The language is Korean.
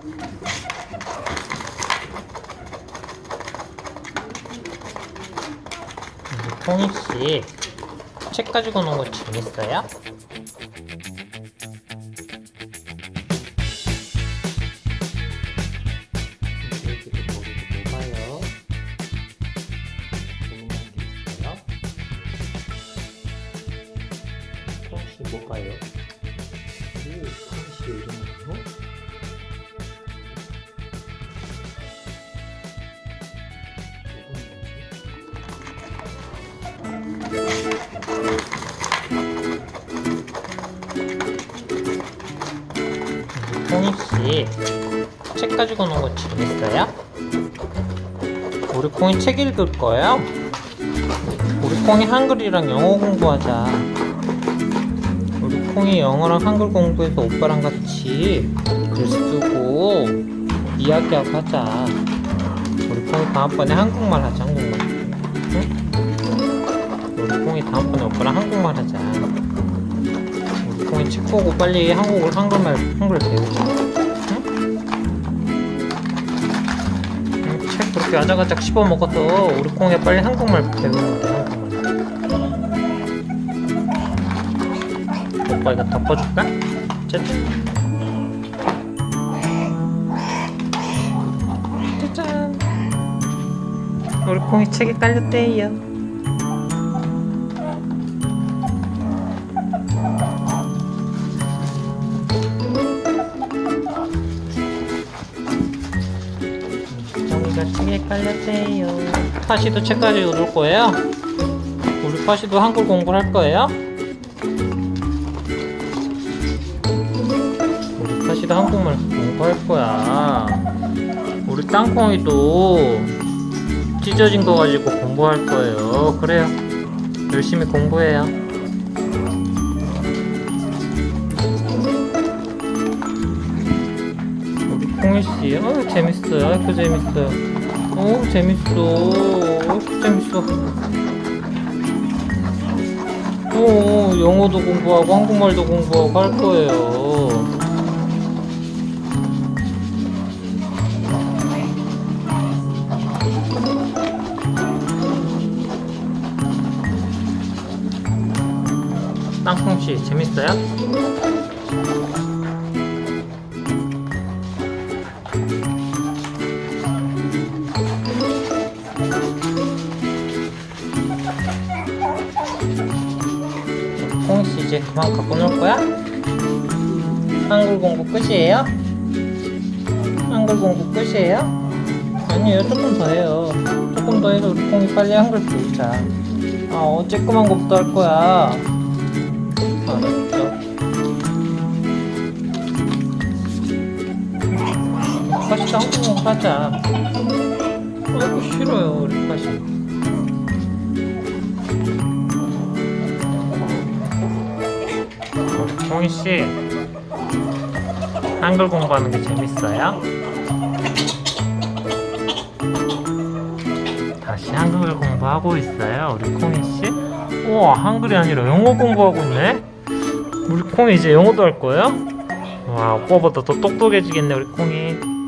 콩이씨, 책 가지고 노는 거 재밌어요? 여기도 거기도 뭐 봐요? 재밌는 게 있어요? 콩이씨 뭐 봐요? 오, 콩이씨 이름은요? 콩이씨, 책 가지고 노는 거 재밌어요? 우리 콩이 책 읽을 거예요? 우리 콩이 한글이랑 영어 공부하자. 우리 콩이 영어랑 한글 공부해서 오빠랑 같이 글 쓰고 이야기하고 하자. 우리 콩이 다음번에 한국말 하자, 한국말. 응? 우리 콩이 다음번에 오빠랑 한국말 하자. 우리 콩이 책 보고 빨리 한글 배우자. 응? 책 그렇게 아작아작 씹어 먹어서 우리 콩이 빨리 한국말 배우는 거야, 한국말. 오빠 이거 덮어줄까? 짜잔. 짜잔. 우리 콩이 책에 깔렸대요. 콩이가 책에 깔렸대요. 파시도 책 가지고 놀 거예요? 우리 파시도 한글 공부를 할 거예요? 우리 파시도 한국말 공부할 거야. 우리 땅콩이도 찢어진 거 가지고 공부할 거예요. 그래요. 열심히 공부해요. 우리 콩이씨, 재밌어요. 아이고, 재밌어요. 재밌어. 아이고, 재밌어. 영어도 공부하고 한국말도 공부하고 할 거예요. 땅콩씨 재밌어요? 콩씨 이제 그만 갖고 놀 거야? 한글 공부 끝이에요? 한글 공부 끝이에요? 아니에요, 조금 더 해요. 조금 더 해서 우리 콩이 빨리 한글 배우자. 쬐끄만 것부터 할 거야. 알았죠? 파시도 한국 공부 하자. 아이고, 싫어요, 우리 파시. 우리 콩이씨, 한글 공부하는 게 재밌어요? 다시 한글 공부하고 있어요, 우리 콩이씨? 우와, 한글이 아니라 영어 공부하고 있네? 우리 콩이 이제 영어도 할 거예요? 와, 오빠보다 더 똑똑해지겠네, 우리 콩이.